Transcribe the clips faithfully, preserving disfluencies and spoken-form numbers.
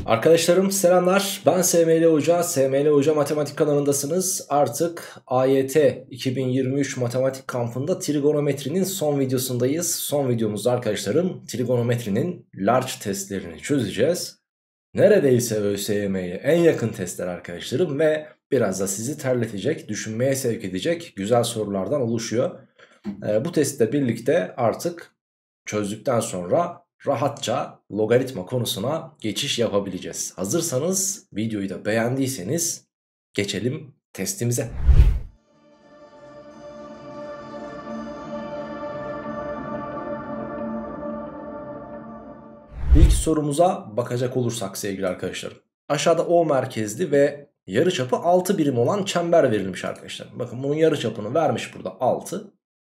Arkadaşlarım selamlar. Ben S M L Hoca. S M L Hoca Matematik kanalındasınız. Artık A Y T iki bin yirmi üç matematik kampında trigonometrinin son videosundayız. Son videomuzda arkadaşlarım trigonometrinin large testlerini çözeceğiz. Neredeyse ÖSYM'ye en yakın testler arkadaşlarım ve biraz da sizi terletecek, düşünmeye sevk edecek güzel sorulardan oluşuyor. Ee, bu testle birlikte artık çözdükten sonra rahatça logaritma konusuna geçiş yapabileceğiz. Hazırsanız, videoyu da beğendiyseniz geçelim testimize. İlk sorumuza bakacak olursak sevgili arkadaşlarım. Aşağıda O merkezli ve yarıçapı altı birim olan çember verilmiş arkadaşlar. Bakın bunun yarıçapını vermiş burada altı.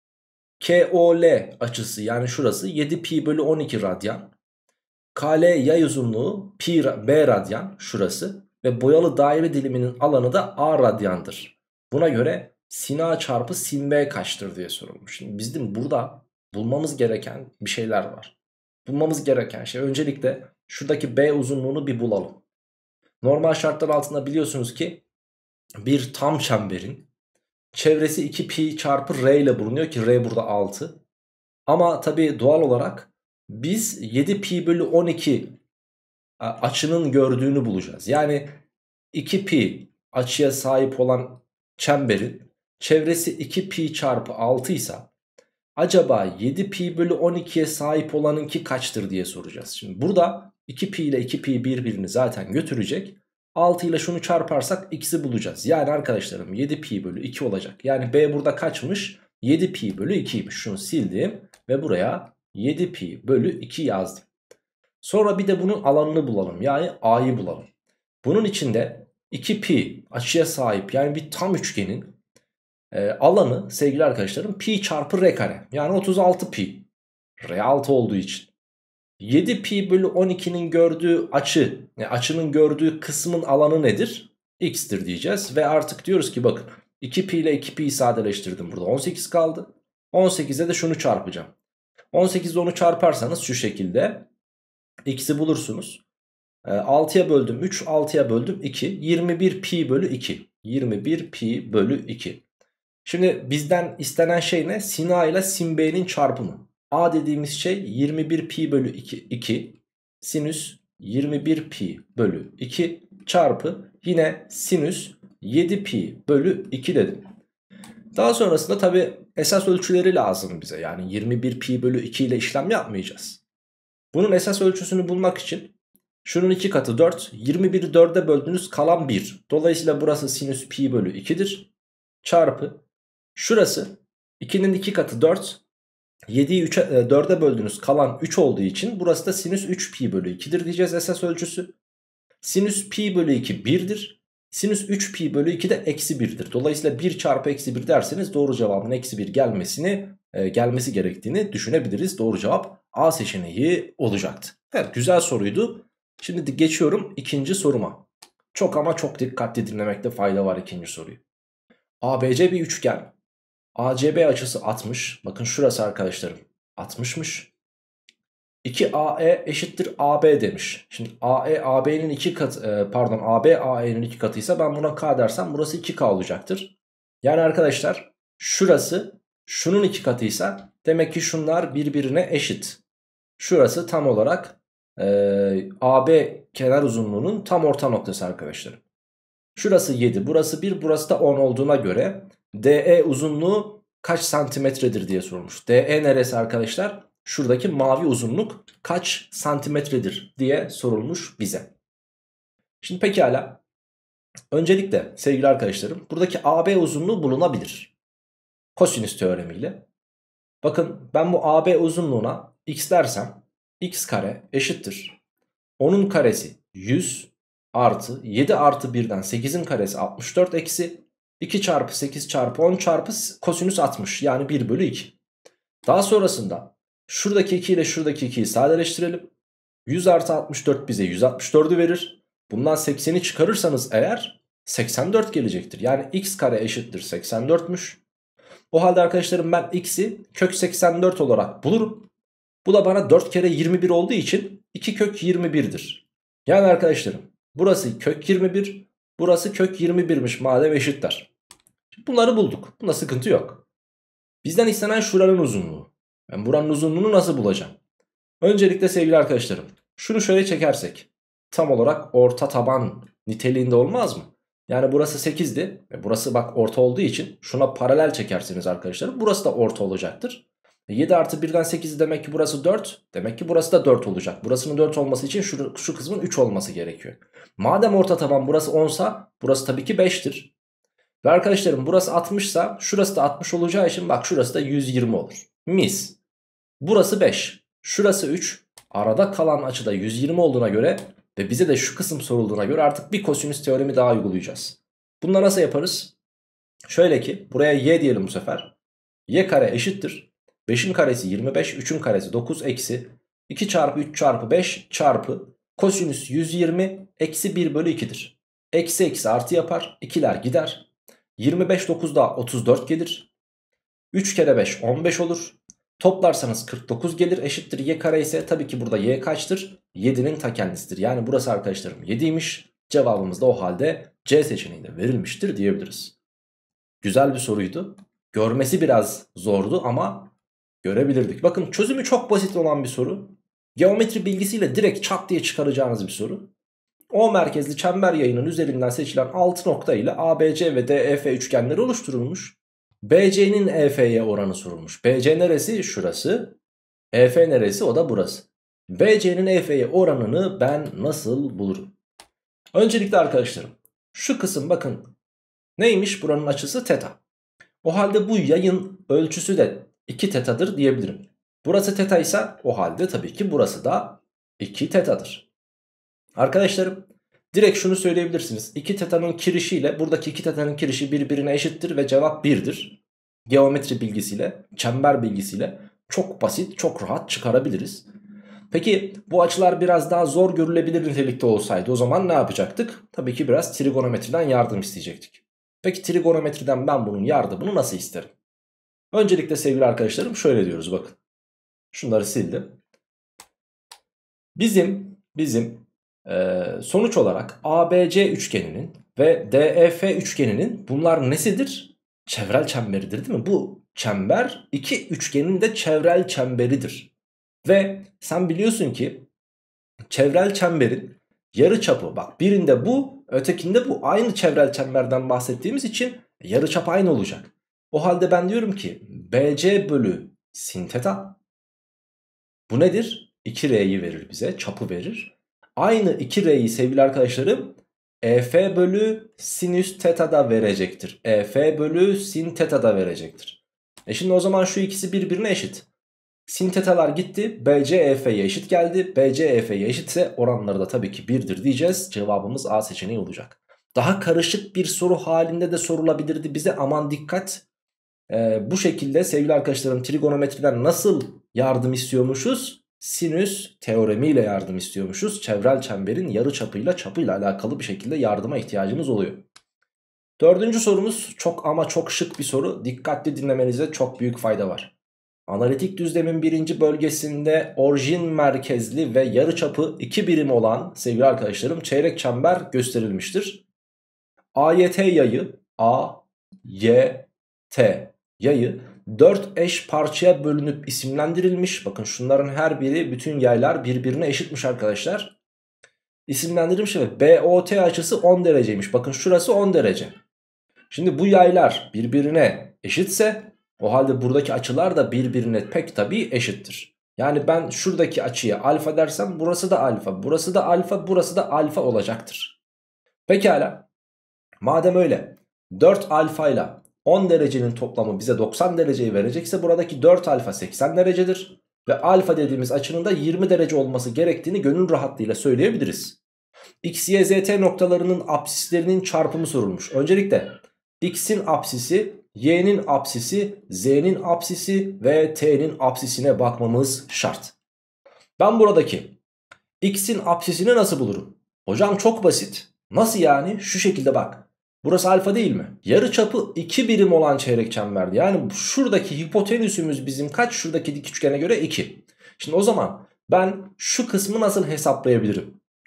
K O L açısı, yani şurası yedi pi bölü on iki radyan. K L yay uzunluğu pi b radyan, şurası. Ve boyalı daire diliminin alanı da a radyandır. Buna göre sin a çarpı sin b kaçtır diye sorulmuş. Şimdi bizim burada bulmamız gereken bir şeyler var. Bulmamız gereken şey, öncelikle şuradaki b uzunluğunu bir bulalım. Normal şartlar altında biliyorsunuz ki bir tam çemberin çevresi iki pi çarpı r ile bulunuyor ki r burada altı. Ama tabi doğal olarak biz yedi pi bölü on iki açının gördüğünü bulacağız. Yani iki pi açıya sahip olan çemberin çevresi iki pi çarpı altı ise acaba yedi pi bölü on ikiye sahip olanınki kaçtır diye soracağız. Şimdi burada iki pi ile iki pi birbirini zaten götürecek. altı ile şunu çarparsak x'i bulacağız. Yani arkadaşlarım yedi pi bölü iki olacak. Yani b burada kaçmış? yedi pi bölü ikiymiş. Şunu sildim ve buraya yedi pi bölü iki yazdım. Sonra bir de bunun alanını bulalım. Yani a'yı bulalım. Bunun içinde iki pi açıya sahip, yani bir tam üçgenin e, alanı sevgili arkadaşlarım pi çarpı r kare. Yani otuz altı pi. R altı olduğu için. yedi pi bölü on ikinin gördüğü açı, yani açının gördüğü kısmın alanı nedir? X'tir diyeceğiz. Ve artık diyoruz ki bakın iki pi ile iki pi'yi sadeleştirdim. Burada on sekiz kaldı. on sekize de şunu çarpacağım. on sekizde onu çarparsanız şu şekilde x'i bulursunuz. E, altıya böldüm üç, altıya böldüm iki. yirmi bir pi bölü iki. yirmi bir pi bölü iki. Şimdi bizden istenen şey ne? Sin a ile sin b'nin çarpımı. A dediğimiz şey yirmi bir pi bölü iki, iki. Sinüs yirmi bir pi bölü iki çarpı yine sinüs yedi pi bölü iki dedim. Daha sonrasında tabi esas ölçüleri lazım bize. Yani yirmi bir pi bölü iki ile işlem yapmayacağız. Bunun esas ölçüsünü bulmak için şunun iki katı dört. yirmi biri dörde böldünüz, kalan bir. Dolayısıyla burası sinüs pi bölü iki'dir. Çarpı şurası ikinin iki katı dört. yediyi üçe, dörde böldünüz, kalan üç olduğu için burası da sinüs üç pi bölü iki'dir diyeceğiz esas ölçüsü. Sinüs pi bölü iki bir'dir. Sinüs üç pi bölü iki de eksi bir'dir. Dolayısıyla bir çarpı eksi bir derseniz doğru cevabın eksi bir gelmesini e, gelmesi gerektiğini düşünebiliriz. Doğru cevap A seçeneği olacaktı. Evet, güzel soruydu. Şimdi geçiyorum ikinci soruma. Çok ama çok dikkatli dinlemekte fayda var ikinci soruyu. A B C bir üçgen. A C B açısı altmış. Bakın şurası arkadaşlarım altmış'mış. iki A E eşittir A B demiş. Şimdi A E A B'nin iki katı, pardon A B A E'nin iki katıysa ben buna K dersem burası iki K olacaktır. Yani arkadaşlar şurası şunun iki katıysa demek ki şunlar birbirine eşit. Şurası tam olarak e, A B kenar uzunluğunun tam orta noktası arkadaşlarım. Şurası yedi, burası bir, burası da on olduğuna göre D E uzunluğu kaç santimetredir diye sorulmuş. D E neresi arkadaşlar? Şuradaki mavi uzunluk kaç santimetredir diye sorulmuş bize. Şimdi pekala. Öncelikle sevgili arkadaşlarım buradaki A B uzunluğu bulunabilir. Kosinüs teoremiyle. Bakın ben bu A B uzunluğuna x dersem x kare eşittir. onun karesi yüz artı yedi artı bir'den sekiz'in karesi altmış dört eksi iki çarpı sekiz çarpı on çarpı kosinüs altmış, yani bir bölü iki. Daha sonrasında şuradaki iki ile şuradaki iki'yi sadeleştirelim. yüz artı altmış dört bize yüz altmış dört'ü verir. Bundan seksen'i çıkarırsanız eğer seksen dört gelecektir. Yani x kare eşittir seksen dört'müş. O halde arkadaşlarım ben x'i kök seksen dört olarak bulurum. Bu da bana dört kere yirmi bir olduğu için iki kök yirmi bir'dir. Yani arkadaşlarım burası kök yirmi bir, burası kök yirmi birmiş madem eşitler. Bunları bulduk. Bunda sıkıntı yok. Bizden istenen şuranın uzunluğu. Ben buranın uzunluğunu nasıl bulacağım? Öncelikle sevgili arkadaşlarım şunu şöyle çekersek tam olarak orta taban niteliğinde olmaz mı? Yani burası sekizdi. E burası bak orta olduğu için şuna paralel çekerseniz arkadaşlarım burası da orta olacaktır. E yedi artı birden sekiz demek ki burası dört. Demek ki burası da dört olacak. Burasının dört olması için şu, şu kısmın üç olması gerekiyor. Madem orta taban burası on sa burası tabii ki beştir. Ve arkadaşlarım burası altmış ise şurası da altmış olacağı için bak şurası da yüz yirmi olur. Mis. Burası beş. Şurası üç. Arada kalan açıda yüz yirmi olduğuna göre ve bize de şu kısım sorulduğuna göre artık bir kosinüs teoremi daha uygulayacağız. Bunu da nasıl yaparız? Şöyle ki buraya y diyelim bu sefer. Y kare eşittir. beşin karesi yirmi beş. üçün karesi dokuz eksi. iki çarpı üç çarpı beş çarpı kosinüs yüz yirmi eksi bir bölü iki'dir. Eksi eksi artı yapar. ikiler gider. yirmi beş dokuzda otuz dört gelir. üç kere beş on beş olur. Toplarsanız kırk dokuz gelir, eşittir y kare ise tabii ki burada y kaçtır? yedi'nin ta kendisidir. Yani burası arkadaşlarım yedi'ymiş. Cevabımız da o halde C seçeneğinde verilmiştir diyebiliriz. Güzel bir soruydu. Görmesi biraz zordu ama görebilirdik. Bakın çözümü çok basit olan bir soru. Geometri bilgisiyle direkt çat diye çıkaracağınız bir soru. O merkezli çember yayının üzerinden seçilen altı nokta ile A B C ve D E F üçgenleri oluşturulmuş. B C'nin E F'ye oranı sorulmuş. B C neresi? Şurası. E F neresi? O da burası. B C'nin E F'ye oranını ben nasıl bulurum? Öncelikle arkadaşlarım şu kısım bakın neymiş? Buranın açısı teta. O halde bu yayın ölçüsü de iki tetadır diyebilirim. Burası teta ise o halde tabii ki burası da iki tetadır. Arkadaşlarım direkt şunu söyleyebilirsiniz. iki teta'nın kirişiyle buradaki iki teta'nın kirişi birbirine eşittir ve cevap bir'dir. Geometri bilgisiyle, çember bilgisiyle çok basit, çok rahat çıkarabiliriz. Peki bu açılar biraz daha zor görülebilir nitelikte olsaydı o zaman ne yapacaktık? Tabii ki biraz trigonometriden yardım isteyecektik. Peki trigonometriden ben bunun yardımını nasıl isterim? Öncelikle sevgili arkadaşlarım şöyle diyoruz bakın. Şunları sildim. Bizim, bizim Ee, sonuç olarak A B C üçgeninin ve D E F üçgeninin bunlar nesidir? Çevrel çemberidir değil mi? Bu çember iki üçgenin de çevrel çemberidir. Ve sen biliyorsun ki çevrel çemberin yarıçapı bak birinde bu ötekinde bu aynı çevrel çemberden bahsettiğimiz için yarıçap aynı olacak. O halde ben diyorum ki B C bölü sin teta bu nedir? iki R'yi verir bize, çapı verir. Aynı iki R'yi sevgili arkadaşlarım E F bölü sinüs teta da verecektir. E F bölü sin teta da verecektir. E şimdi o zaman şu ikisi birbirine eşit. Sin tetalar gitti. B C E F'ye eşit geldi. B C E F'ye eşitse oranları da tabii ki bir'dir diyeceğiz. Cevabımız A seçeneği olacak. Daha karışık bir soru halinde de sorulabilirdi bize. Aman dikkat. Ee, bu şekilde sevgili arkadaşlarım trigonometriden nasıl yardım istiyormuşuz? Sinüs teoremiyle yardım istiyormuşuz. Çevrel çemberin yarıçapıyla çapıyla alakalı bir şekilde yardıma ihtiyacınız oluyor. Dördüncü sorumuz çok ama çok şık bir soru. Dikkatli dinlemenize çok büyük fayda var. Analitik düzlemin birinci bölgesinde orijin merkezli ve yarıçapı iki birim olan sevgili arkadaşlarım çeyrek çember gösterilmiştir. A Y T yayı A, Y, T yayı dört eş parçaya bölünüp isimlendirilmiş. Bakın şunların her biri bütün yaylar birbirine eşitmiş arkadaşlar. İsimlendirilmiş ve B O T açısı on dereceymiş. Bakın şurası on derece. Şimdi bu yaylar birbirine eşitse o halde buradaki açılar da birbirine pek tabii eşittir. Yani ben şuradaki açıya alfa dersem burası da alfa, burası da alfa, burası da alfa olacaktır. Pekala. Madem öyle dört alfa ile on derecenin toplamı bize doksan dereceyi verecekse buradaki dört alfa seksen derecedir. Ve alfa dediğimiz açının da yirmi derece olması gerektiğini gönül rahatlığıyla söyleyebiliriz. X, Y, Z, T noktalarının apsislerinin çarpımı sorulmuş. Öncelikle X'in apsisi, Y'nin apsisi, Z'nin apsisi ve T'nin apsisine bakmamız şart. Ben buradaki X'in apsisini nasıl bulurum? Hocam çok basit. Nasıl yani? Şu şekilde bak. Burası alfa değil mi? Yarıçapı iki birim olan çeyrek çemberdi. Yani şuradaki hipotenüsümüz bizim kaç? Şuradaki dik üçgene göre iki. Şimdi o zaman ben şu kısmı nasıl hesaplayabilirim?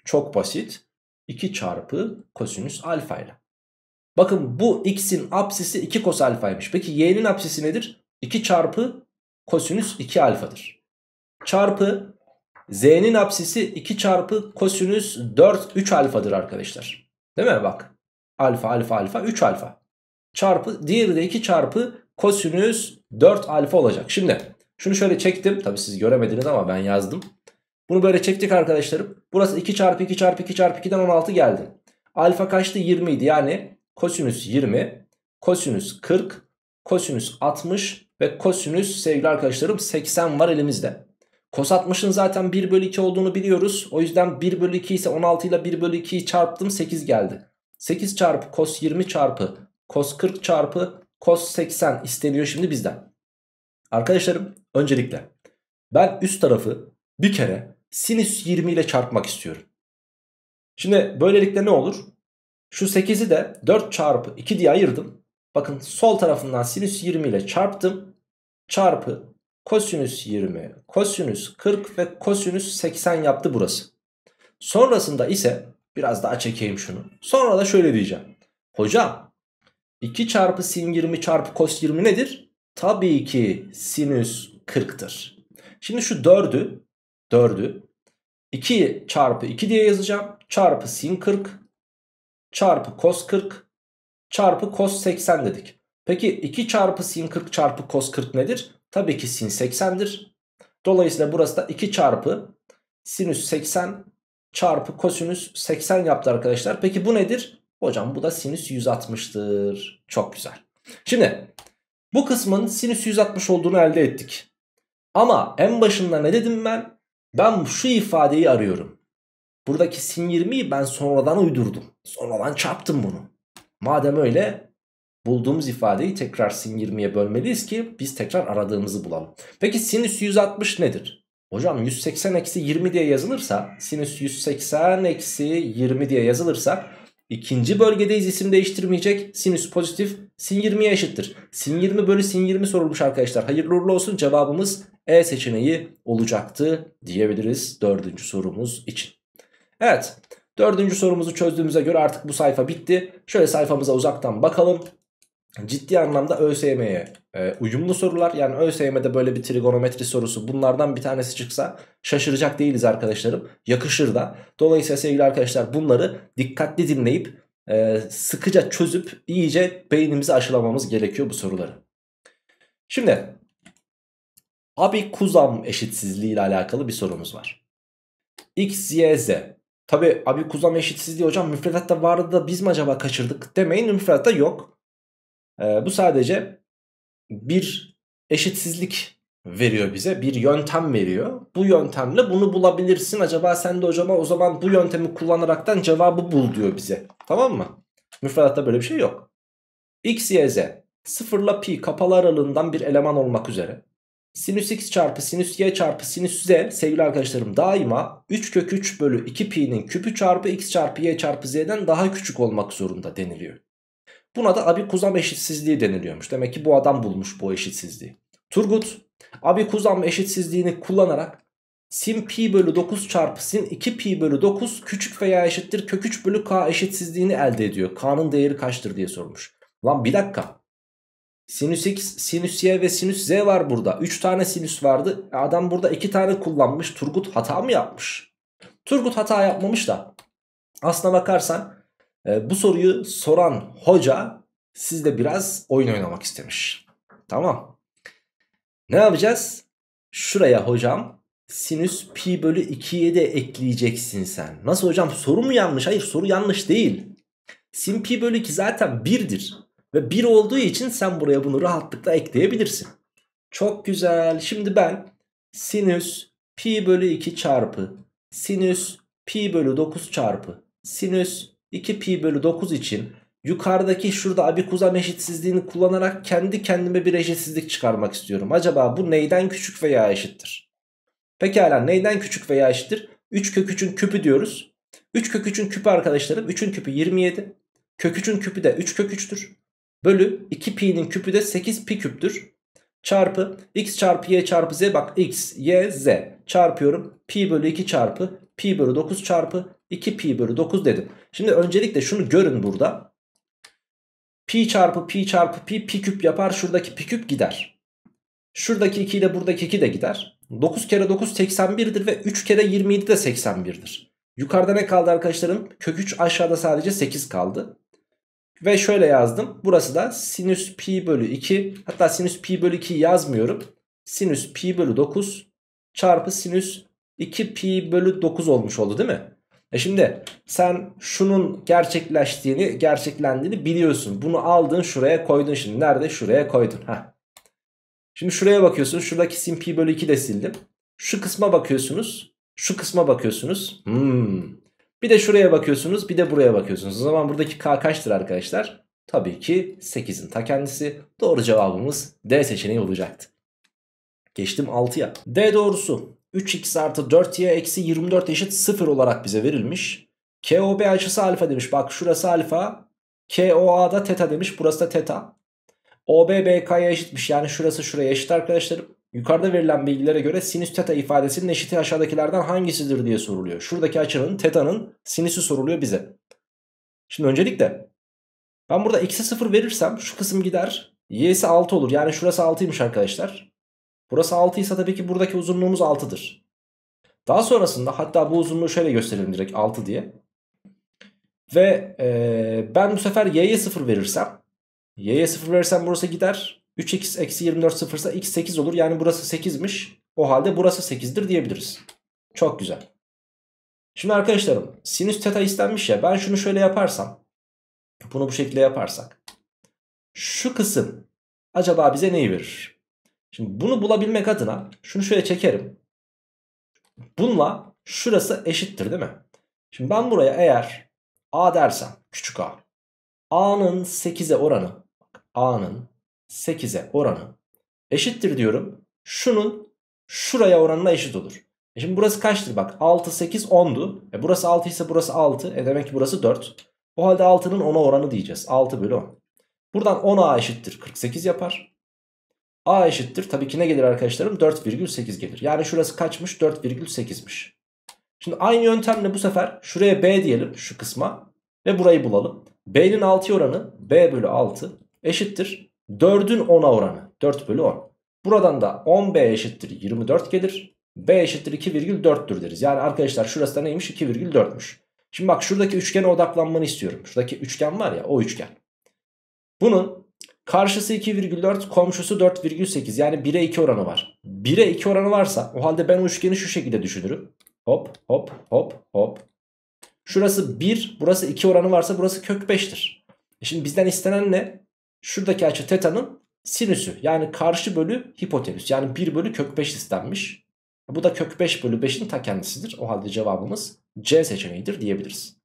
Çok basit. iki çarpı kosinüs alfa ile. Bakın bu x'in apsisi iki kos alfaymış. Peki y'nin apsisi nedir? iki çarpı kosinüs iki alfadır. Çarpı z'nin apsisi iki çarpı kosinüs dört üç alfadır arkadaşlar. Değil mi? Bak. Alfa alfa alfa üç alfa. Çarpı diğeri de iki çarpı kosinüs dört alfa olacak. Şimdi şunu şöyle çektim. Tabi siz göremediniz ama ben yazdım. Bunu böyle çektik arkadaşlarım. Burası iki çarpı iki çarpı iki çarpı iki'den on altı geldi. Alfa kaçtı? yirmi idi. Yani kosinüs yirmi, kosinüs kırk, kosinüs altmış ve kosinüs sevgili arkadaşlarım seksen var elimizde. Kos altmışın zaten bir bölü iki olduğunu biliyoruz. O yüzden bir bölü iki ise on altı ile bir bölü iki'yi çarptım, sekiz geldi. sekiz çarpı kos yirmi çarpı kos kırk çarpı kos seksen isteniyor şimdi bizden. Arkadaşlarım öncelikle ben üst tarafı bir kere sinüs yirmi ile çarpmak istiyorum. Şimdi böylelikle ne olur? Şu sekizi de dört çarpı iki diye ayırdım. Bakın sol tarafından sinüs yirmi ile çarptım. Çarpı kosinüs yirmi, kosinüs kırk ve kosinüs seksen yaptı burası. Sonrasında ise biraz daha çekeyim şunu. Sonra da şöyle diyeceğim. Hocam iki çarpı sin yirmi çarpı kos yirmi nedir? Tabii ki sinüs kırk'tır. Şimdi şu dördü, dördü iki çarpı iki diye yazacağım. Çarpı sin kırk çarpı kos kırk çarpı kos seksen dedik. Peki iki çarpı sin kırk çarpı kos kırk nedir? Tabii ki sin seksen'dir. Dolayısıyla burası da iki çarpı sinüs seksen çarpı kosinüs seksen yaptı arkadaşlar. Peki bu nedir? Hocam bu da sinüs yüz altmış'tır. Çok güzel. Şimdi bu kısmın sinüs yüz altmış olduğunu elde ettik. Ama en başında ne dedim ben? Ben şu ifadeyi arıyorum. Buradaki sin yirmi'yi ben sonradan uydurdum. Sonradan çarptım bunu. Madem öyle bulduğumuz ifadeyi tekrar sin yirmi'ye bölmeliyiz ki biz tekrar aradığımızı bulalım. Peki sinüs yüz altmış nedir? Hocam yüz seksen eksi yirmi diye yazılırsa, sinüs yüz seksen eksi yirmi diye yazılırsa ikinci bölgedeyiz, isim değiştirmeyecek. Sinüs pozitif, sin yirmi'ye eşittir. Sin yirmi bölü sin yirmi sorulmuş arkadaşlar. Hayırlı uğurlu olsun, cevabımız E seçeneği olacaktı diyebiliriz dördüncü sorumuz için. Evet, dördüncü sorumuzu çözdüğümüze göre artık bu sayfa bitti. Şöyle sayfamıza uzaktan bakalım. Ciddi anlamda ÖSYM'ye e, uyumlu sorular. Yani ÖSYM'de böyle bir trigonometri sorusu bunlardan bir tanesi çıksa şaşıracak değiliz arkadaşlarım. Yakışır da. Dolayısıyla sevgili arkadaşlar bunları dikkatli dinleyip e, sıkıca çözüp iyice beynimizi aşılamamız gerekiyor bu soruları. Şimdi Abi-Kuzam eşitsizliği ile alakalı bir sorumuz var. X, Y, Z. Tabi Abi-Kuzam eşitsizliği hocam müfredatta vardı da biz mi acaba kaçırdık demeyin, müfredatta yok. Ee, bu sadece bir eşitsizlik veriyor bize, bir yöntem veriyor. Bu yöntemle bunu bulabilirsin. Acaba sen de hocama o zaman bu yöntemi kullanaraktan cevabı bul diyor bize. Tamam mı? Müfredatta böyle bir şey yok. X, Y, Z sıfırla pi kapalı aralığından bir eleman olmak üzere sinüs x çarpı sinüs y çarpı sinüs z sevgili arkadaşlarım daima üç kök üç bölü iki pi'nin küpü çarpı x çarpı y çarpı z'den daha küçük olmak zorunda deniliyor. Buna da Abi-Kuzam eşitsizliği deniliyormuş. Demek ki bu adam bulmuş bu eşitsizliği. Turgut Abi-Kuzam eşitsizliğini kullanarak sin pi bölü dokuz çarpı sin iki pi bölü dokuz küçük veya eşittir kök üç bölü k eşitsizliğini elde ediyor. K'nın değeri kaçtır diye sormuş. Lan bir dakika. Sinüs x, sinüs y ve sinüs z var burada. üç tane sinüs vardı. Adam burada iki tane kullanmış. Turgut hata mı yapmış? Turgut hata yapmamış da. Aslına bakarsan e, bu soruyu soran hoca sizle biraz oyun oynamak istemiş. Tamam. Ne yapacağız? Şuraya hocam sinüs pi bölü iki'ye de ekleyeceksin sen. Nasıl hocam, soru mu yanlış? Hayır, soru yanlış değil. Sin pi bölü iki zaten bir'dir. Ve bir olduğu için sen buraya bunu rahatlıkla ekleyebilirsin. Çok güzel. Şimdi ben sinüs pi bölü iki çarpı sinüs pi bölü dokuz çarpı sinüs iki pi bölü dokuz için yukarıdaki şurada Abi-Kuzam eşitsizliğini kullanarak kendi kendime bir eşitsizlik çıkarmak istiyorum. Acaba bu neyden küçük veya eşittir? Pekala, neyden küçük veya eşittir? üç kök üçün küpü diyoruz. üç kök üçün küpü arkadaşlarım. üçün küpü yirmi yedi. Kök üçün küpü de üç kök üç'tür. Bölü iki pi'nin küpü de sekiz pi küptür. Çarpı x çarpı y çarpı z, bak x, y, z çarpıyorum. Pi bölü iki çarpı pi bölü dokuz çarpı iki pi bölü dokuz dedim. Şimdi öncelikle şunu görün burada. Pi çarpı pi çarpı pi pi küp yapar. Şuradaki pi küp gider. Şuradaki iki ile buradaki iki de gider. dokuz kere dokuz seksen bir'dir ve üç kere yirmi yedi de seksen bir'dir. Yukarıda ne kaldı arkadaşlarım? Kök üç, aşağıda sadece sekiz kaldı. Ve şöyle yazdım. Burası da sinüs pi bölü iki. Hatta sinüs pi bölü iki yazmıyorum. Sinüs pi bölü dokuz çarpı sinüs iki pi bölü dokuz olmuş oldu değil mi? E şimdi sen şunun gerçekleştiğini, gerçeklendiğini biliyorsun. Bunu aldın şuraya koydun şimdi. Nerede? Şuraya koydun. Heh. Şimdi şuraya bakıyorsun. Şuradaki sin pi bölü iki de sildim. Şu kısma bakıyorsunuz. Şu kısma bakıyorsunuz. Hmm. Bir de şuraya bakıyorsunuz. Bir de buraya bakıyorsunuz. O zaman buradaki k kaçtır arkadaşlar? Tabii ki sekizin ta kendisi. Doğru cevabımız D seçeneği olacaktı. Geçtim altıya. D doğrusu üç x artı dört y eksi yirmi dört eşit sıfır olarak bize verilmiş. K O B açısı alfa demiş. Bak şurası alfa. K O A da teta demiş. Burası da teta. O B B K'ya eşitmiş. Yani şurası şuraya eşit arkadaşlarım. Yukarıda verilen bilgilere göre sinüs teta ifadesinin eşiti aşağıdakilerden hangisidir diye soruluyor. Şuradaki açının teta'nın sinüsü soruluyor bize. Şimdi öncelikle ben burada x'e sıfır verirsem şu kısım gider. Y'si altı olur. Yani şurası altıymış arkadaşlar. Burası altı ise tabii ki buradaki uzunluğumuz altıdır. Daha sonrasında hatta bu uzunluğu şöyle gösterelim direkt altı diye. Ve ee, ben bu sefer y'ye sıfır verirsem. Y'ye sıfır verirsem burası gider. üç x eksi yirmi dört sıfırsa x sekiz olur. Yani burası sekizmiş. O halde burası sekizdir diyebiliriz. Çok güzel. Şimdi arkadaşlarım sinüs teta istenmiş ya. Ben şunu şöyle yaparsam. Bunu bu şekilde yaparsak. Şu kısım acaba bize neyi verir? Şimdi bunu bulabilmek adına şunu şöyle çekerim. Bununla şurası eşittir değil mi? Şimdi ben buraya eğer a dersem küçük a. A'nın sekize oranı. A'nın sekize oranı eşittir diyorum. Şunun şuraya oranına eşit olur. E şimdi burası kaçtır bak? altı, sekiz, on'du. E burası altı ise burası altı. E demek ki burası dört. O halde altının on'a oranı diyeceğiz. altı bölü on. Buradan on a eşittir kırk sekiz yapar. A eşittir. Tabii ki ne gelir arkadaşlarım? dört virgül sekiz gelir. Yani şurası kaçmış? dört virgül sekizmiş. Şimdi aynı yöntemle bu sefer şuraya B diyelim şu kısma. Ve burayı bulalım. B'nin altıya oranı B bölü altı eşittir. dördün on'a oranı dört bölü on. Buradan da on B eşittir yirmi dört gelir. B eşittir iki virgül dört'tür deriz. Yani arkadaşlar şurası da neymiş? iki virgül dört'müş. Şimdi bak şuradaki üçgene odaklanmanı istiyorum. Şuradaki üçgen var ya, o üçgen. Bunun karşısı iki virgül dört, komşusu dört virgül sekiz. Yani bire iki oranı var. bire iki oranı varsa o halde ben o üçgeni şu şekilde düşünürüm. Hop hop hop hop. Şurası bir, burası iki oranı varsa burası kök beş'tir. E şimdi bizden istenen ne? Şuradaki açı teta'nın sinüsü. Yani karşı bölü hipotenüs. Yani bir bölü kök beş istenmiş. Bu da kök beş bölü beş'in ta kendisidir. O halde cevabımız C seçeneğidir diyebiliriz.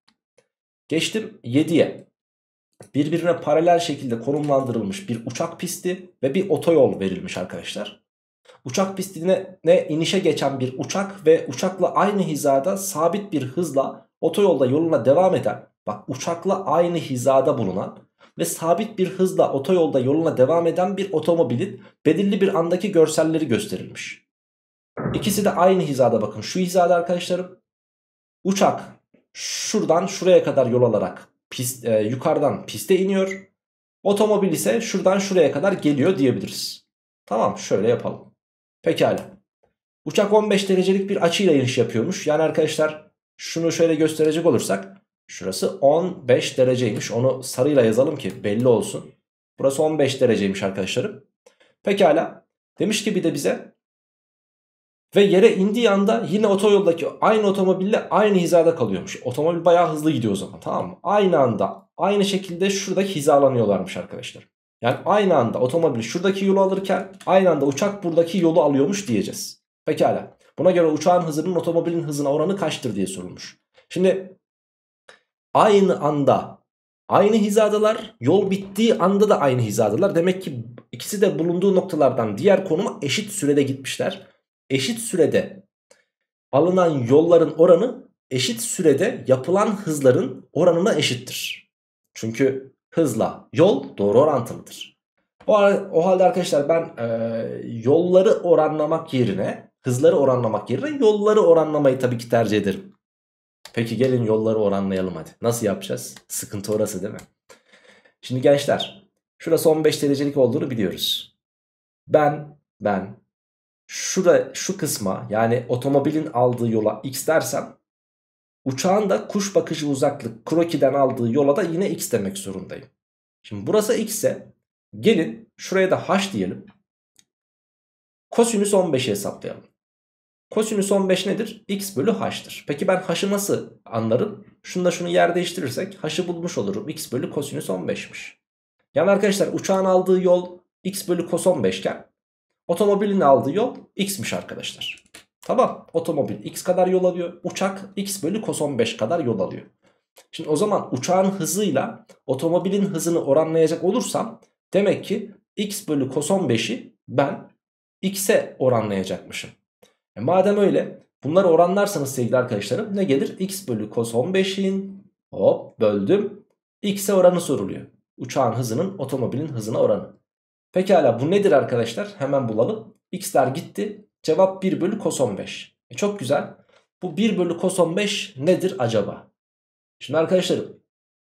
Geçtim yediye. Birbirine paralel şekilde konumlandırılmış bir uçak pisti ve bir otoyol verilmiş arkadaşlar. Uçak pistine ne inişe geçen bir uçak ve uçakla aynı hizada sabit bir hızla otoyolda yoluna devam eden, bak uçakla aynı hizada bulunan ve sabit bir hızla otoyolda yoluna devam eden bir otomobilin belirli bir andaki görselleri gösterilmiş. İkisi de aynı hizada, bakın şu hizada arkadaşlarım. Uçak şuradan şuraya kadar yol alarak pist, e, yukarıdan piste iniyor. Otomobil ise şuradan şuraya kadar geliyor diyebiliriz. Tamam, şöyle yapalım. Pekala. Uçak on beş derecelik bir açıyla iniş yapıyormuş. Yani arkadaşlar şunu şöyle gösterecek olursak şurası on beş dereceymiş. Onu sarıyla yazalım ki belli olsun. Burası on beş dereceymiş arkadaşlarım. Pekala. Demiş ki bir de bize ve yere indiği anda yine otoyoldaki aynı otomobille aynı hizada kalıyormuş. Otomobil bayağı hızlı gidiyor o zaman, tamam mı? Aynı anda aynı şekilde şuradaki hizalanıyorlarmış arkadaşlar. Yani aynı anda otomobil şuradaki yolu alırken aynı anda uçak buradaki yolu alıyormuş diyeceğiz. Pekala. Buna göre uçağın hızının otomobilin hızına oranı kaçtır diye sorulmuş. Şimdi aynı anda aynı hizadalar, yol bittiği anda da aynı hizadalar. Demek ki ikisi de bulunduğu noktalardan diğer konuma eşit sürede gitmişler. Eşit sürede alınan yolların oranı eşit sürede yapılan hızların oranına eşittir. Çünkü hızla yol doğru orantılıdır. O, o halde arkadaşlar ben e, yolları oranlamak yerine, hızları oranlamak yerine yolları oranlamayı tabii ki tercih ederim. Peki gelin yolları oranlayalım hadi. Nasıl yapacağız? Sıkıntı orası değil mi? Şimdi gençler, şurası on beş derecelik olduğunu biliyoruz. Ben, ben şura, şu kısma, yani otomobilin aldığı yola x dersem, uçağın da kuş bakışı uzaklık krokiden aldığı yola da yine x demek zorundayım. Şimdi burası x ise gelin şuraya da h diyelim. Kosinüs on beşi hesaplayalım. Kosinüs on beş nedir? X bölü h'tır. Peki ben h'ı nasıl anlarım? Şunu şunu yer değiştirirsek h'ı bulmuş olurum. X bölü kosinüs on beşmiş. Yani arkadaşlar uçağın aldığı yol x bölü kos on beş iken otomobilin aldığı yol x'miş arkadaşlar. Tamam, otomobil x kadar yol alıyor. Uçak x bölü kos on beş kadar yol alıyor. Şimdi o zaman uçağın hızıyla otomobilin hızını oranlayacak olursam demek ki x bölü kos on beşi ben x'e oranlayacakmışım. E madem öyle, bunları oranlarsanız sevgili arkadaşlarım ne gelir? X bölü kos on beşin hop böldüm x'e oranı soruluyor. Uçağın hızının otomobilin hızına oranı. Pekala, bu nedir arkadaşlar? Hemen bulalım. X'ler gitti. Cevap bir bölü kos on beş. E çok güzel. Bu bir bölü kos on beş nedir acaba? Şimdi arkadaşlarım,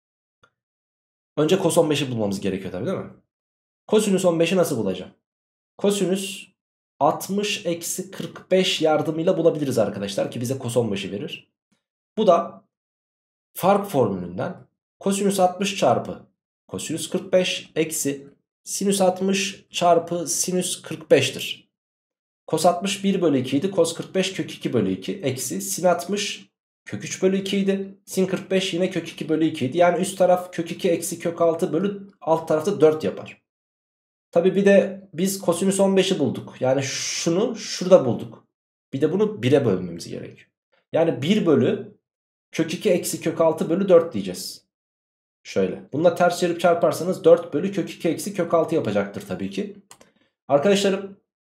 önce kos on beşi bulmamız gerekiyor tabii değil mi? Kosinüs on beşi nasıl bulacağım? Kosinüs altmış eksi kırk beş yardımıyla bulabiliriz arkadaşlar ki bize kos on beşi verir. Bu da fark formülünden kosinüs altmış çarpı kosinüs kırk beş eksi sinüs altmış çarpı sinüs kırk beş'tir. Kos altmış bir bölü iki idi. Kos kırk beş kök iki bölü iki eksi sin altmış kök üç bölü iki idi. Sin kırk beş yine kök iki bölü iki idi. Yani üst taraf kök iki eksi kök altı bölü alt tarafta dört yapar. Tabi bir de biz kosinüs on beşi bulduk. Yani şunu şurada bulduk. Bir de bunu bire bölmemiz gerekiyor. Yani bir bölü kök iki eksi kök altı bölü dört diyeceğiz. Şöyle. Bununla ters çevirip çarparsanız dört bölü kök iki eksi kök altı yapacaktır tabii ki. Arkadaşlarım,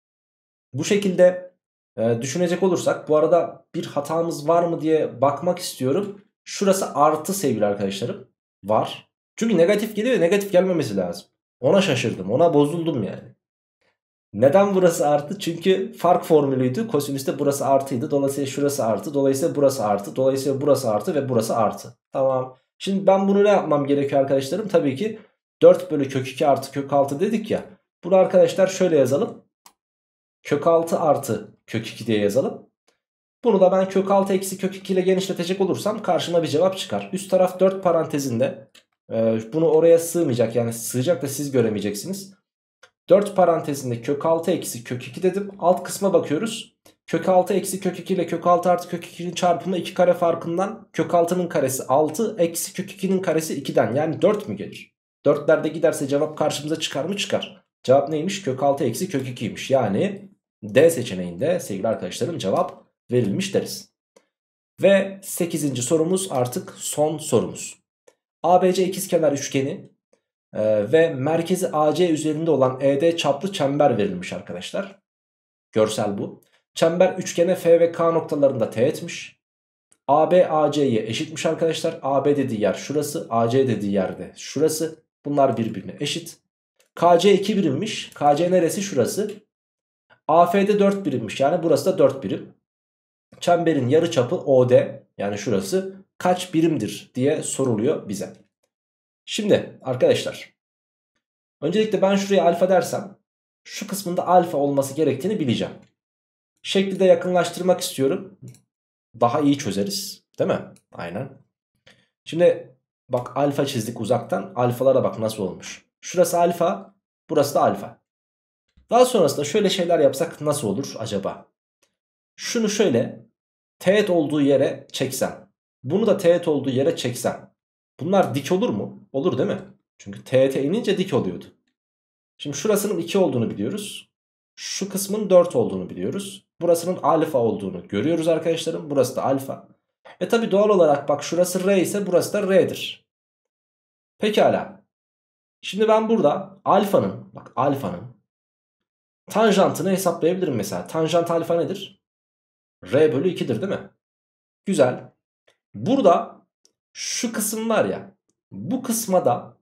bu şekilde e, düşünecek olursak, bu arada bir hatamız var mı diye bakmak istiyorum. Şurası artı sevgili arkadaşlarım. Var. Çünkü negatif geliyor, negatif gelmemesi lazım. Ona şaşırdım, ona bozuldum yani. Neden burası artı? Çünkü fark formülüydü. Kosinüste burası artıydı. Dolayısıyla şurası artı. Dolayısıyla burası artı. Dolayısıyla burası artı ve burası artı. Tamam. Şimdi ben bunu ne yapmam gerekiyor arkadaşlarım? Tabii ki dört bölü kök iki artı kök altı dedik ya. Bunu arkadaşlar şöyle yazalım. Kök altı artı kök iki diye yazalım. Bunu da ben kök altı eksi kök iki ile genişletecek olursam karşıma bir cevap çıkar. Üst taraf dört parantezinde. Ee, bunu oraya sığmayacak, yani sığacak da siz göremeyeceksiniz. dört parantezinde kök altı eksi kök iki dedim. Alt kısma bakıyoruz. Kök altı eksi kök iki ile kök altı artı kök ikinin çarpımı iki kare farkından kök altının karesi altı eksi kök ikinin karesi iki'den, yani dört mü gelir? dörtler de giderse cevap karşımıza çıkar mı? Çıkar. Cevap neymiş? Kök altı eksi kök iki'ymiş. Yani D seçeneğinde sevgili arkadaşlarım cevap verilmiş deriz. Ve sekizinci sorumuz artık son sorumuz. A B C ikizkenar üçgeni Ee, ve merkezi A C üzerinde olan E D çaplı çember verilmiş arkadaşlar. Görsel bu. Çember üçgene F ve K noktalarında teğetmiş. A B A C'ye eşitmiş arkadaşlar. A B dediği yer şurası. A C dediği yerde şurası. Bunlar birbirine eşit. K C iki birimmiş. K C neresi? Şurası. A F'de dört birimmiş. Yani burası da dört birim. Çemberin yarıçapı O D, yani şurası, kaç birimdir diye soruluyor bize. Şimdi arkadaşlar, öncelikle ben şuraya alfa dersem şu kısmında alfa olması gerektiğini bileceğim. Şekli de yakınlaştırmak istiyorum. Daha iyi çözeriz, değil mi? Aynen. Şimdi bak, alfa çizdik uzaktan. Alfalara bak nasıl olmuş. Şurası alfa, burası da alfa. Daha sonrasında şöyle şeyler yapsak nasıl olur acaba? Şunu şöyle teğet olduğu yere çeksem, bunu da teğet olduğu yere çeksem, bunlar dik olur mu? Olur değil mi? Çünkü teğete inince dik oluyordu. Şimdi şurasının iki olduğunu biliyoruz. Şu kısmın dört olduğunu biliyoruz. Burasının alfa olduğunu görüyoruz arkadaşlarım. Burası da alfa. E tabi doğal olarak bak, şurası R ise burası da R'dir. Pekala. Şimdi ben burada alfanın, bak alfanın tanjantını hesaplayabilirim mesela. Tanjant alfa nedir? R bölü iki'dir değil mi? Güzel. Burada şu kısım var ya, bu kısma da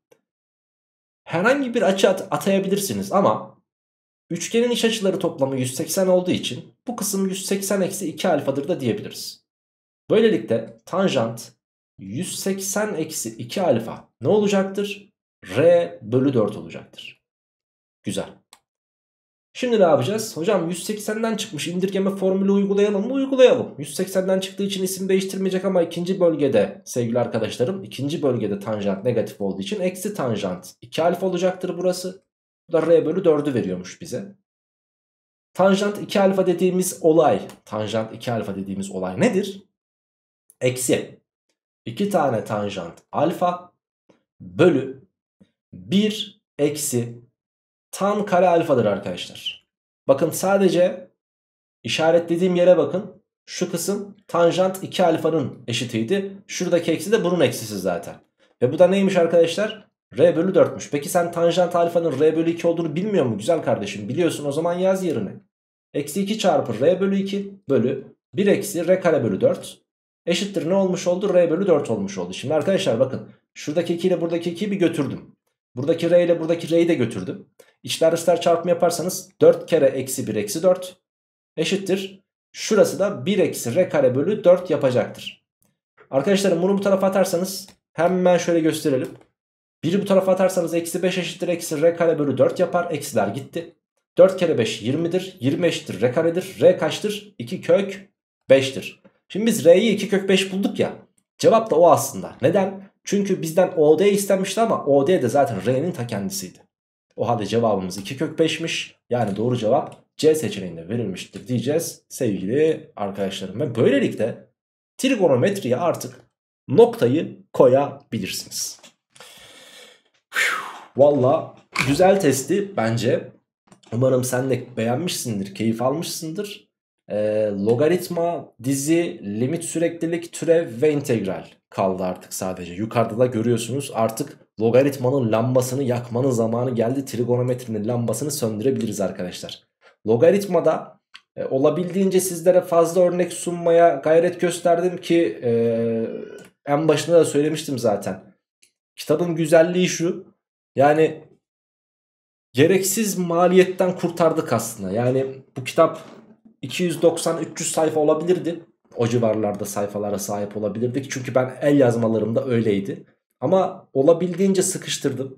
herhangi bir açı at atayabilirsiniz ama üçgenin iç açıları toplamı yüz seksen olduğu için bu kısım yüz seksen eksi iki alfadır da diyebiliriz. Böylelikle tanjant yüz seksen eksi iki alfa ne olacaktır? R bölü dört olacaktır. Güzel. Şimdi ne yapacağız? Hocam yüz seksenden çıkmış, indirgeme formülü uygulayalım mı? Uygulayalım. yüz seksenden çıktığı için isim değiştirmeyecek ama ikinci bölgede sevgili arkadaşlarım, ikinci bölgede tanjant negatif olduğu için eksi tanjant iki alfa olacaktır burası. Bu da R bölü dördü veriyormuş bize. Tanjant iki alfa dediğimiz olay, tanjant iki alfa dediğimiz olay nedir? Eksi iki tane tanjant alfa bölü bir eksi tan kare alfadır arkadaşlar. Bakın sadece işaretlediğim yere bakın. Şu kısım tanjant iki alfanın eşitiydi. Şuradaki eksi de bunun eksisi zaten. Ve bu da neymiş arkadaşlar? R bölü dörtmüş. Peki sen tanjant alfanın R bölü iki olduğunu bilmiyor musun güzel kardeşim? Biliyorsun, o zaman yaz yerine. Eksi iki çarpı R bölü iki bölü bir eksi R kare bölü dört eşittir ne olmuş oldu? R bölü dört olmuş oldu. Şimdi arkadaşlar bakın, şuradaki iki ile buradaki ikiyi bir götürdüm. Buradaki R ile buradaki R'yi de götürdüm. İçler dışlar çarpımı yaparsanız dört kere eksi bir eksi dört eşittir. Şurası da bir eksi R kare bölü dört yapacaktır. Arkadaşlarım bunu bu tarafa atarsanız hemen şöyle gösterelim. biri bu tarafa atarsanız eksi beş eşittir eksi R kare bölü dört yapar. Eksiler gitti. dört kere beş yirmidir. yirmi eşittir R karedir. R kaçtır? iki kök beştir. Şimdi biz R'yi iki kök beş bulduk ya. Cevap da o aslında. Neden? Çünkü bizden O D istenmişti ama O D de zaten R'nin ta kendisiydi. O halde cevabımız iki kök beşmiş. Yani doğru cevap C seçeneğinde verilmiştir diyeceğiz sevgili arkadaşlarım. Ve böylelikle trigonometriye artık noktayı koyabilirsiniz. Valla güzel testti bence. Umarım sen de beğenmişsindir, keyif almışsındır. Ee, logaritma, dizi, limit, süreklilik, türev ve integral kaldı artık sadece. Yukarıda da görüyorsunuz, artık logaritmanın lambasını yakmanın zamanı geldi. Trigonometrinin lambasını söndürebiliriz arkadaşlar. Logaritmada e, olabildiğince sizlere fazla örnek sunmaya gayret gösterdim ki e, en başında da söylemiştim zaten. Kitabın güzelliği şu, yani gereksiz maliyetten kurtardık aslında. Yani bu kitap iki yüz doksan üç yüz sayfa olabilirdi. O civarlarda sayfalara sahip olabilirdik. Çünkü ben el yazmalarımda öyleydi. Ama olabildiğince sıkıştırdım.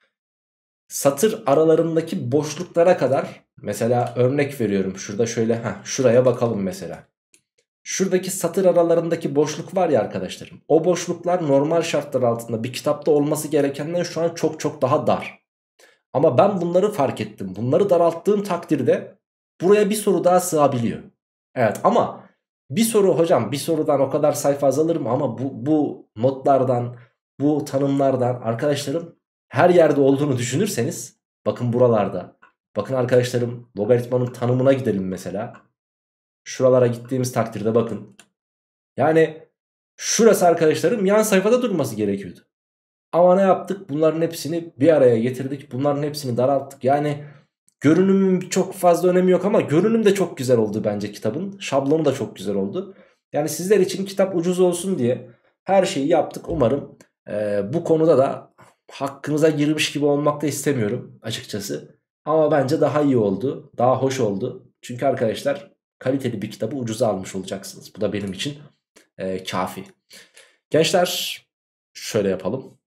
Satır aralarındaki boşluklara kadar, mesela örnek veriyorum. Şurada şöyle, heh, şuraya bakalım mesela. Şuradaki satır aralarındaki boşluk var ya arkadaşlarım. O boşluklar normal şartlar altında bir kitapta olması gerekenden şu an çok çok daha dar. Ama ben bunları fark ettim. Bunları daralttığım takdirde buraya bir soru daha sığabiliyor. Evet, ama bir soru hocam, bir sorudan o kadar sayfa azalır mı? Ama bu, bu notlardan, bu tanımlardan arkadaşlarım her yerde olduğunu düşünürseniz, bakın buralarda. Bakın arkadaşlarım, logaritmanın tanımına gidelim mesela. Şuralara gittiğimiz takdirde bakın. Yani şurası arkadaşlarım yan sayfada durması gerekiyordu. Ama ne yaptık? Bunların hepsini bir araya getirdik. Bunların hepsini daralttık. Yani görünümün çok fazla önemi yok ama görünüm de çok güzel oldu bence kitabın. Şablonu da çok güzel oldu. Yani sizler için kitap ucuz olsun diye her şeyi yaptık. Umarım e, bu konuda da hakkınıza girmiş gibi olmak da istemiyorum açıkçası. Ama bence daha iyi oldu. Daha hoş oldu. Çünkü arkadaşlar kaliteli bir kitabı ucuza almış olacaksınız. Bu da benim için e, kafi. Gençler şöyle yapalım.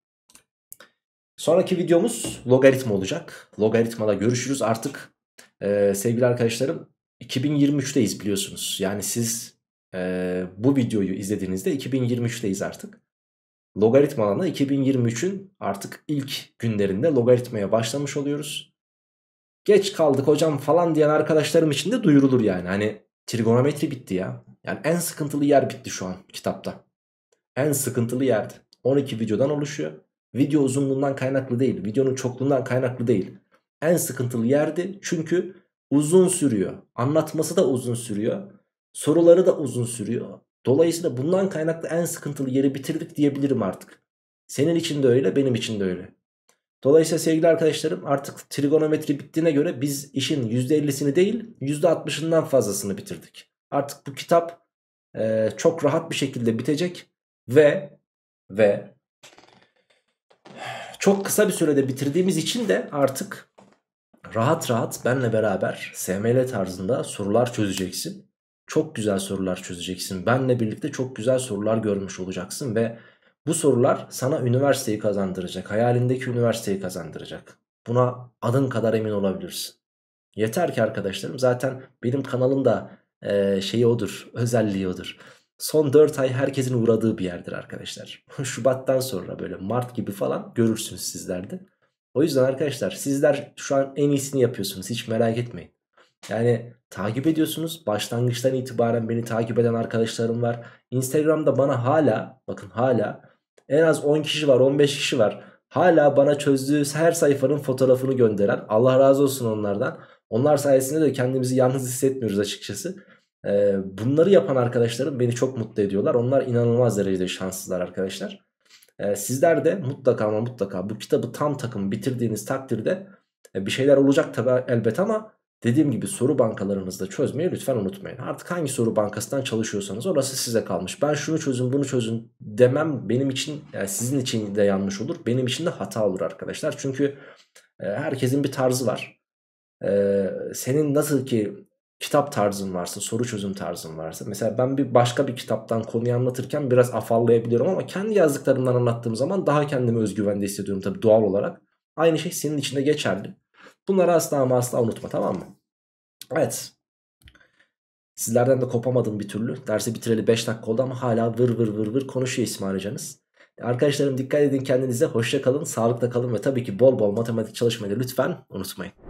Sonraki videomuz logaritma olacak. Logaritmada görüşürüz artık. Ee, sevgili arkadaşlarım, iki bin yirmi üçteyiz biliyorsunuz. Yani siz e, bu videoyu izlediğinizde iki bin yirmi üçteyiz artık. Logaritma alanı iki bin yirmi üçün artık ilk günlerinde logaritmaya başlamış oluyoruz. Geç kaldık hocam falan diyen arkadaşlarım için de duyurulur yani. Hani trigonometri bitti ya. Yani en sıkıntılı yer bitti şu an kitapta. En sıkıntılı yerdi. on iki videodan oluşuyor. Video uzunluğundan kaynaklı değil. Videonun çokluğundan kaynaklı değil. En sıkıntılı yerdi çünkü uzun sürüyor. Anlatması da uzun sürüyor. Soruları da uzun sürüyor. Dolayısıyla bundan kaynaklı en sıkıntılı yeri bitirdik diyebilirim artık. Senin için de öyle, benim için de öyle. Dolayısıyla sevgili arkadaşlarım, artık trigonometri bittiğine göre biz işin yüzde ellisini değil yüzde altmışından fazlasını bitirdik. Artık bu kitap e, çok rahat bir şekilde bitecek ve ve çok kısa bir sürede bitirdiğimiz için de artık rahat rahat benle beraber S M L tarzında sorular çözeceksin. çok güzel sorular çözeceksin. Benle birlikte çok güzel sorular görmüş olacaksın ve bu sorular sana üniversiteyi kazandıracak. Hayalindeki üniversiteyi kazandıracak. Buna adın kadar emin olabilirsin. Yeter ki arkadaşlarım, zaten benim kanalın da eee, şeyi odur, özelliği odur. Son dört ay herkesin uğradığı bir yerdir arkadaşlar. Şubattan sonra böyle Mart gibi falan görürsünüz sizler de. O yüzden arkadaşlar, sizler şu an en iyisini yapıyorsunuz, hiç merak etmeyin. Yani takip ediyorsunuz. Başlangıçtan itibaren beni takip eden arkadaşlarım var. Instagram'da bana hala, bakın hala en az on kişi var, on beş kişi var. Hala bana çözdüğü her sayfanın fotoğrafını gönderen. Allah razı olsun onlardan. Onlar sayesinde de kendimizi yalnız hissetmiyoruz açıkçası. Ee, bunları yapan arkadaşlarım beni çok mutlu ediyorlar. Onlar inanılmaz derecede şanslılar arkadaşlar. Ee, sizler de mutlaka ama mutlaka bu kitabı tam takım bitirdiğiniz takdirde e, bir şeyler olacak tabi elbet, ama dediğim gibi soru bankalarınızda çözmeyi lütfen unutmayın. Artık hangi soru bankasından çalışıyorsanız orası size kalmış. Ben şunu çözün bunu çözün demem benim için, yani sizin için de yanlış olur. Benim için de hata olur arkadaşlar. Çünkü e, herkesin bir tarzı var. E, senin nasıl ki kitap tarzın varsa, soru çözüm tarzın varsa. Mesela ben bir başka bir kitaptan konuyu anlatırken biraz afallayabiliyorum ama kendi yazdıklarımdan anlattığım zaman daha kendimi özgüvende hissediyorum tabii, doğal olarak. Aynı şey senin için de geçerli. Bunları asla ama asla unutma, tamam mı? Evet. Sizlerden de kopamadım bir türlü. Dersi bitireli beş dakika oldu ama hala vır vır vır vır konuşuyor İsmail hocanız. Arkadaşlarım, dikkat edin kendinize. Hoşça kalın, sağlıkla kalın ve tabii ki bol bol matematik çalışmayı da lütfen unutmayın.